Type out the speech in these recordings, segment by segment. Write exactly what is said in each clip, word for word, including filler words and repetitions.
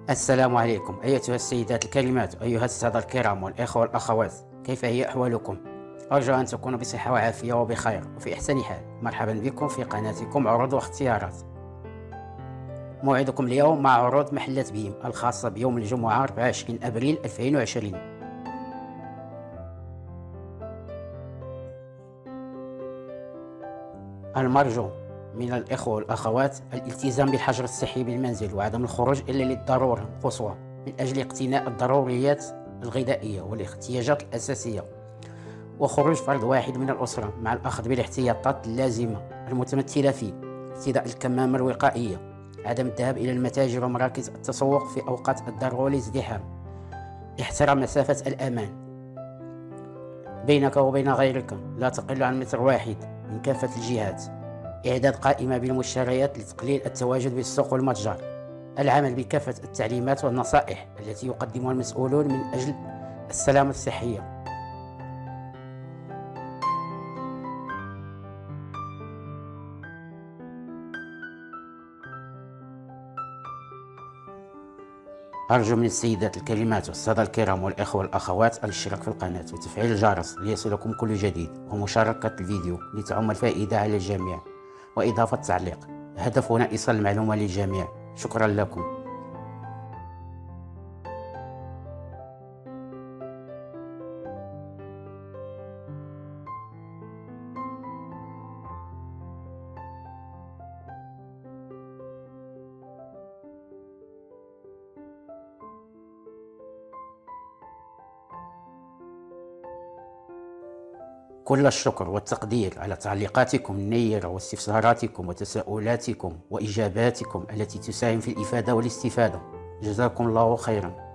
السلام عليكم أيتها السيدات الكريمات، أيها السادة الكرام والإخوة والأخوات، كيف هي أحوالكم؟ أرجو أن تكونوا بصحة وعافية وبخير وفي أحسن حال. مرحبا بكم في قناتكم عروض واختيارات. موعدكم اليوم مع عروض محلات بيم الخاصة بيوم الجمعة أربعة وعشرين أبريل ألفين وعشرين. المرجو من الإخوة والأخوات الالتزام بالحجر الصحي بالمنزل وعدم الخروج إلا للضرورة القصوى من أجل اقتناء الضروريات الغذائية والاحتياجات الأساسية، وخروج فرد واحد من الأسرة مع الأخذ بالاحتياطات اللازمة المتمثلة في ارتداء الكمامة الوقائية، عدم الذهاب إلى المتاجر ومراكز التسوق في أوقات الضرورة والازدحام، احترام مسافة الأمان بينك وبين غيرك لا تقل عن متر واحد من كافة الجهات، إعداد قائمة بالمشتريات لتقليل التواجد بالسوق والمتجر، العمل بكافة التعليمات والنصائح التي يقدمها المسؤولون من أجل السلامة الصحية. أرجو من السيدات الكريمات والسادة الكرام والإخوة والأخوات الاشتراك في القناة وتفعيل الجرس ليصلكم كل جديد، ومشاركة الفيديو لتعم الفائدة على الجميع، وإضافة تعليق. هدفنا إيصال المعلومة للجميع. شكرا لكم. كل الشكر والتقدير على تعليقاتكم النيرة واستفساراتكم وتساؤلاتكم وإجاباتكم التي تساهم في الإفادة والاستفادة. جزاكم الله خيرا.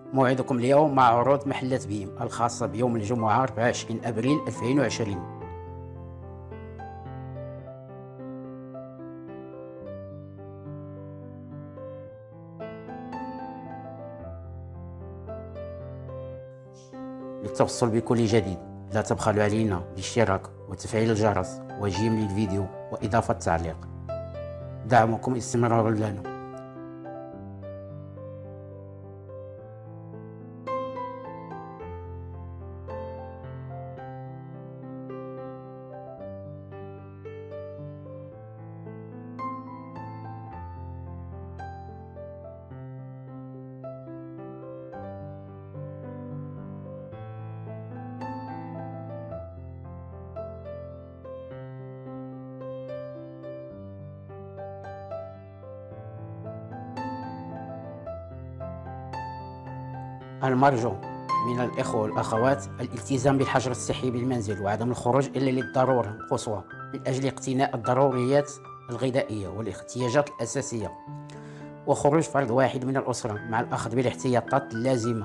موعدكم اليوم مع عروض محلات بيم الخاصة بيوم الجمعة أربعة وعشرين أبريل ألفين وعشرين. للتوصل بكل جديد لا تبخلوا علينا بالاشتراك وتفعيل الجرس وجيم للفيديو وإضافة تعليق. دعمكم استمرار لنا. المرجو من الإخوة والأخوات الالتزام بالحجر الصحي بالمنزل وعدم الخروج إلا للضرورة القصوى من أجل اقتناء الضروريات الغذائية والاحتياجات الأساسية، وخروج فرد واحد من الأسرة مع الأخذ بالاحتياطات اللازمة.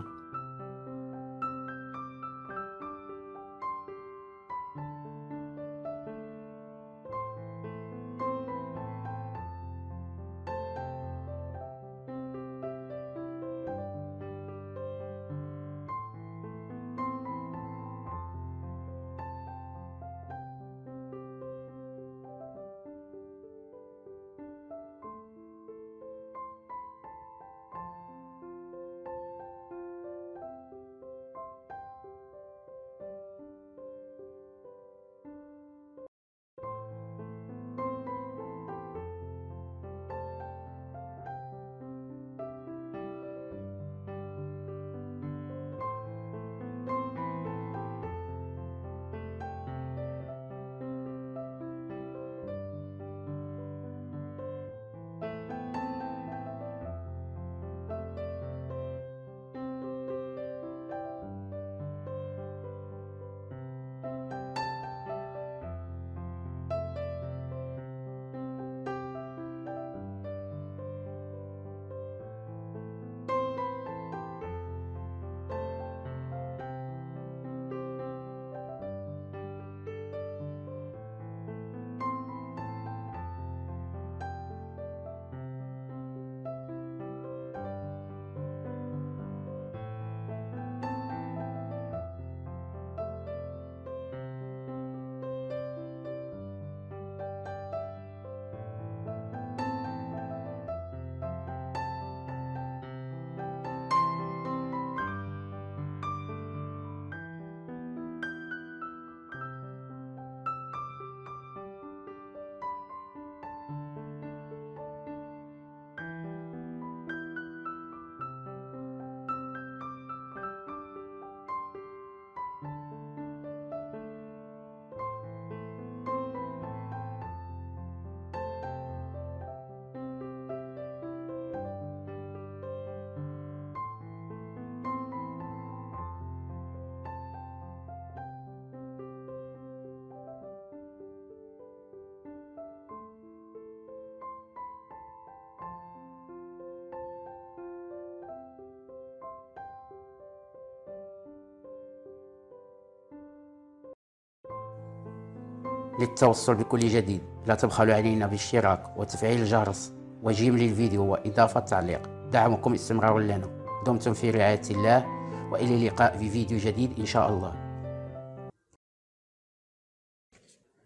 للتوصل بكل جديد لا تبخلوا علينا بالاشتراك وتفعيل الجرس وجيم للفيديو وإضافة تعليق. دعمكم استمرار لنا. دمتم في رعاية الله، وإلى اللقاء في فيديو جديد إن شاء الله.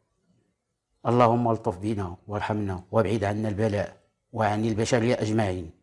اللهم الطف بنا وارحمنا وابعد عنا البلاء وعن البشرية أجمعين.